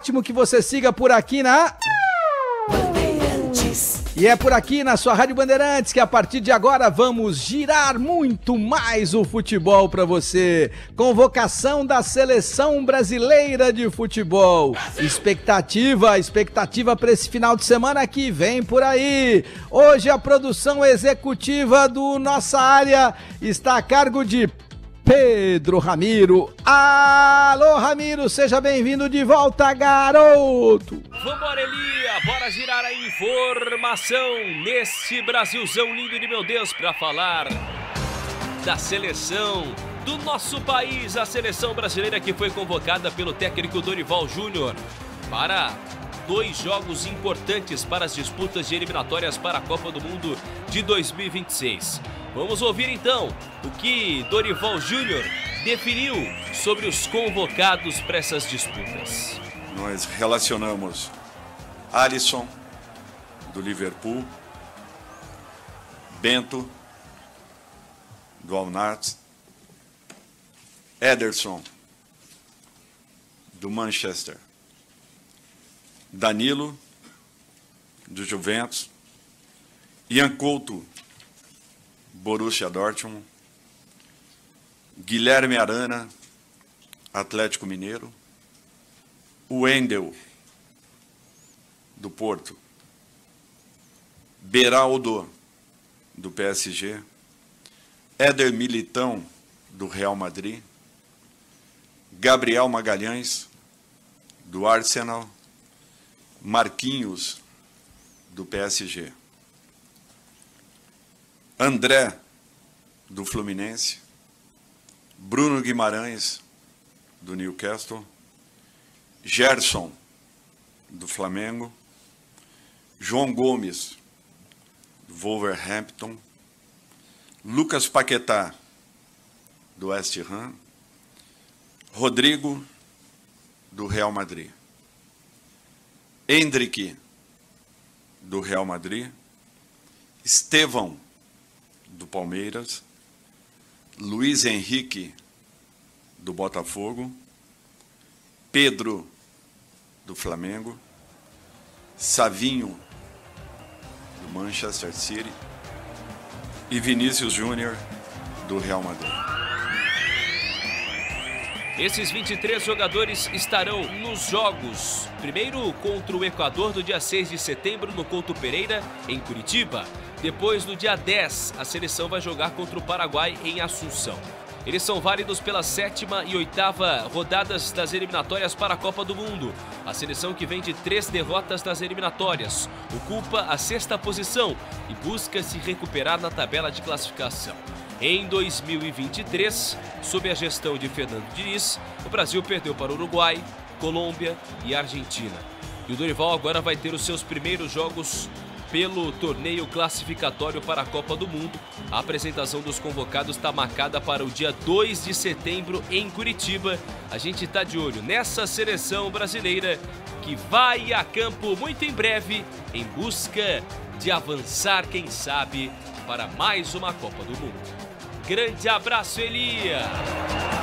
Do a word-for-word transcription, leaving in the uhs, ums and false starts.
Ótimo que você siga por aqui na... E é por aqui na sua Rádio Bandeirantes que a partir de agora vamos girar muito mais o futebol para você. Convocação da Seleção Brasileira de Futebol. Expectativa, expectativa para esse final de semana que vem por aí. Hoje a produção executiva do Nossa Área está a cargo de Pedro Ramiro. Alô, Ramiro, seja bem-vindo de volta, garoto. Vambora, Elia, bora girar a informação neste Brasilzão lindo de meu Deus para falar da seleção do nosso país, a seleção brasileira que foi convocada pelo técnico Dorival Júnior para dois jogos importantes para as disputas de eliminatórias para a Copa do Mundo de dois mil e vinte e seis. Vamos ouvir então o que Dorival Júnior definiu sobre os convocados para essas disputas. Nós relacionamos Alisson, do Liverpool, Bento, do Al-Nassr, Ederson, do Manchester, Danilo, do Juventus, Ian Couto, Borussia Dortmund, Guilherme Arana, Atlético Mineiro, Wendel, do Porto, Beraldo, do P S G, Éder Militão, do Real Madrid, Gabriel Magalhães, do Arsenal, Marquinhos, do P S G, André, do Fluminense, Bruno Guimarães, do Newcastle, Gerson, do Flamengo, João Gomes, do Wolverhampton, Lucas Paquetá, do West Ham, Rodrigo, do Real Madrid, Endrick, do Real Madrid, Estevão, do Palmeiras, Luiz Henrique, do Botafogo, Pedro, do Flamengo, Savinho, do Manchester City e Vinícius Júnior, do Real Madrid. Esses vinte e três jogadores estarão nos jogos. Primeiro contra o Equador no dia seis de setembro no Couto Pereira, em Curitiba. Depois, no dia dez, a seleção vai jogar contra o Paraguai em Assunção. Eles são válidos pela sétima e oitava rodadas das eliminatórias para a Copa do Mundo. A seleção que vem de três derrotas nas eliminatórias ocupa a sexta posição e busca se recuperar na tabela de classificação. Em dois mil e vinte e três, sob a gestão de Fernando Diniz, o Brasil perdeu para o Uruguai, Colômbia e Argentina. E o Dorival agora vai ter os seus primeiros jogos pelo torneio classificatório para a Copa do Mundo. A apresentação dos convocados está marcada para o dia dois de setembro em Curitiba. A gente está de olho nessa seleção brasileira que vai a campo muito em breve em busca de avançar, quem sabe, para mais uma Copa do Mundo. Grande abraço, Elia!